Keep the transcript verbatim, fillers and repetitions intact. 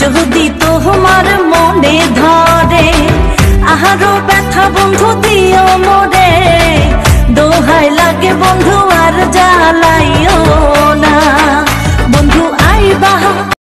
যদি তোমার মনে ধরে আহারো ব্যথা বন্ধু দিও মোরে।